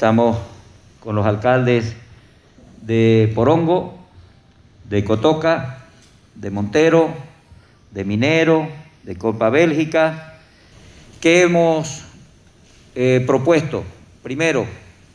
Estamos con los alcaldes de Porongo, de Cotoca, de Montero, de Minero, de Copa Bélgica, que hemos propuesto, primero,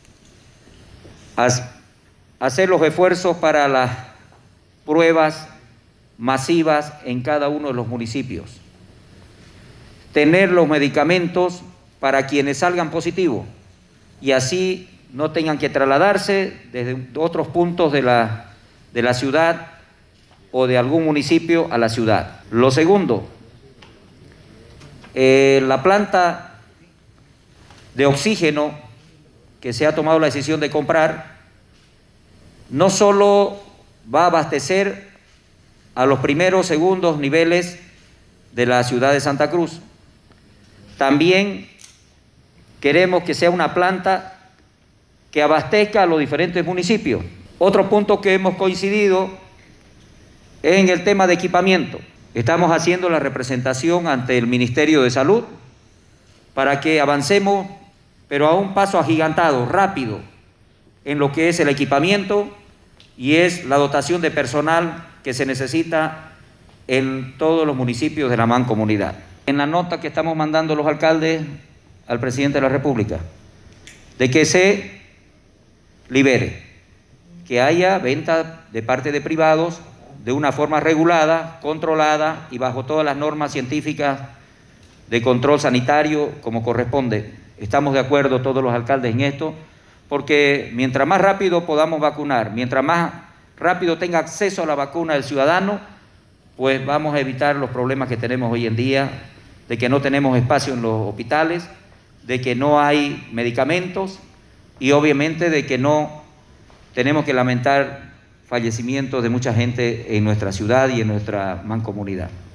hacer los esfuerzos para las pruebas masivas en cada uno de los municipios, tener los medicamentos para quienes salgan positivos y así no tengan que trasladarse desde otros puntos de la ciudad o de algún municipio a la ciudad. Lo segundo, la planta de oxígeno que se ha tomado la decisión de comprar no solo va a abastecer a los primeros, segundos niveles de la ciudad de Santa Cruz, también queremos que sea una planta que abastezca a los diferentes municipios. Otro punto que hemos coincidido es en el tema de equipamiento. Estamos haciendo la representación ante el Ministerio de Salud para que avancemos, pero a un paso agigantado, rápido, en lo que es el equipamiento y es la dotación de personal que se necesita en todos los municipios de la mancomunidad. En la nota que estamos mandando los alcaldes al presidente de la República, de que se libere, que haya venta de parte de privados de una forma regulada, controlada y bajo todas las normas científicas de control sanitario como corresponde. Estamos de acuerdo todos los alcaldes en esto, porque mientras más rápido podamos vacunar, mientras más rápido tenga acceso a la vacuna el ciudadano, pues vamos a evitar los problemas que tenemos hoy en día, de que no tenemos espacio en los hospitales, de que no hay medicamentos y obviamente de que no tenemos que lamentar fallecimientos de mucha gente en nuestra ciudad y en nuestra mancomunidad.